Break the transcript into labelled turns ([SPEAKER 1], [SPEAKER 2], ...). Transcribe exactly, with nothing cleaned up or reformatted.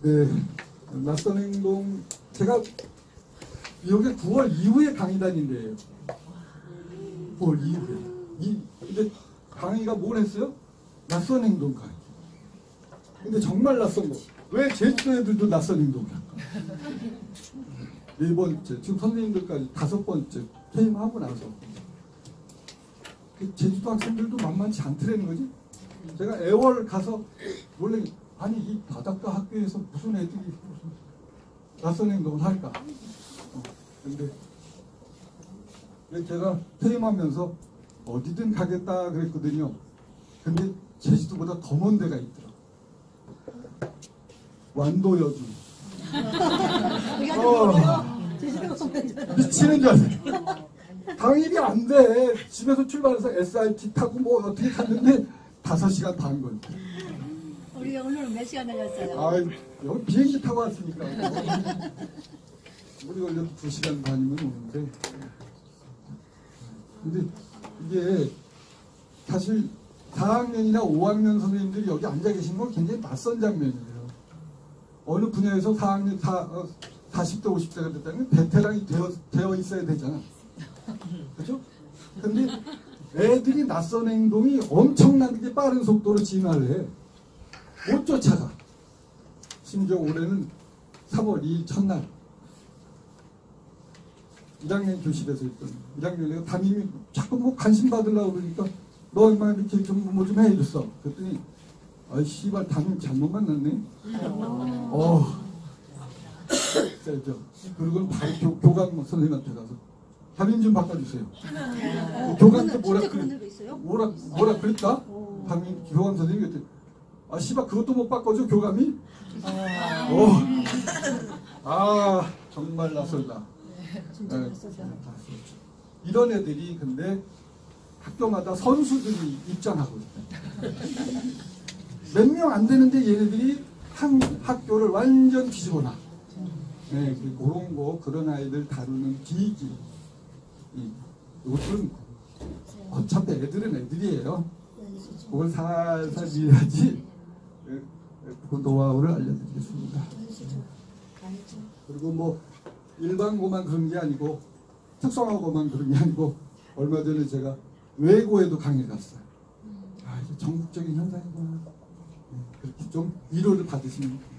[SPEAKER 1] 네, 낯선 행동, 제가 여기 구월 이후에 강의 다닌대요. 구월 이후에. 이, 근데 강의가 뭘 했어요? 낯선 행동 강의. 근데 정말 낯선 거. 왜 제주도 애들도 낯선 행동을 할까? 네 번째, 지금 선생님들까지 다섯 번째 퇴임하고 나서 제주도 학생들도 만만치 않더라는 거지. 제가 애월 가서 원래 아니 이 바닷가 학교에서 무슨 애들이 무슨 낯선 행동을 할까? 어, 근데 제가 퇴임하면서 어디든 가겠다 그랬거든요. 근데 제주도보다 더 먼 데가 있더라. 완도여주. 어, 미치는 줄 알아요. 당일이 안 돼. 집에서 출발해서 에스알티 타고 뭐 어떻게 갔는데 다섯 시간 반 걸려.
[SPEAKER 2] 우리 오늘 몇 시간 걸렸어요?
[SPEAKER 1] 아, 여기 비행기 타고 왔으니까. 우리 걸려도 두 시간 반이면 오는데. 근데 이게 사실 사 학년이나 오 학년 선생님들이 여기 앉아 계신 건 굉장히 낯선 장면이에요. 어느 분야에서 사 학년, 사십 대, 오십 대가 됐다면 베테랑이 되어, 되어 있어야 되잖아. 그렇죠? 근데 애들이 낯선 행동이 엄청나게 빠른 속도로 진화를 해. 못 쫓아가. 심지어 올해는 삼월 이일 첫날 일 학년 교실에서 있던 일 학년이 담임이 자꾸 뭐 관심 받으려고 그러니까 너 얼마나 이렇게 좀 뭐 좀 해 이랬어. 그랬더니 아이 씨발 담임 잘못 만났네. 어. 세죠. 그리고 바로 교, 교감 선생님한테 가서 담임 좀 바꿔주세요. 교감한테 뭐라 그랬 뭐라 뭐라 그랬다? 담임 교감 선생님이 그랬더니 아 씨발 그것도 못 바꿔줘 교감이? 어. 아 정말 낯설다.
[SPEAKER 2] 진짜 낯설다.
[SPEAKER 1] 이런 애들이 근데 학교마다 선수들이 입장하고 있다. 몇 명 안 되는데 얘네들이 한 학교를 완전 뒤집어 놔. 네, 그런 거 그런 아이들 다루는 기기. 이것은 어차피 애들은 애들이에요. 그걸 살살 이해하지. 그 노하우를 알려드리겠습니다. 그리고 뭐 일반고만 그런 게 아니고 특성화고만 그런 게 아니고 얼마 전에 제가 외고에도 강의 갔어요. 아, 이게 전국적인 현상이구나. 그렇게 좀 위로를 받으시면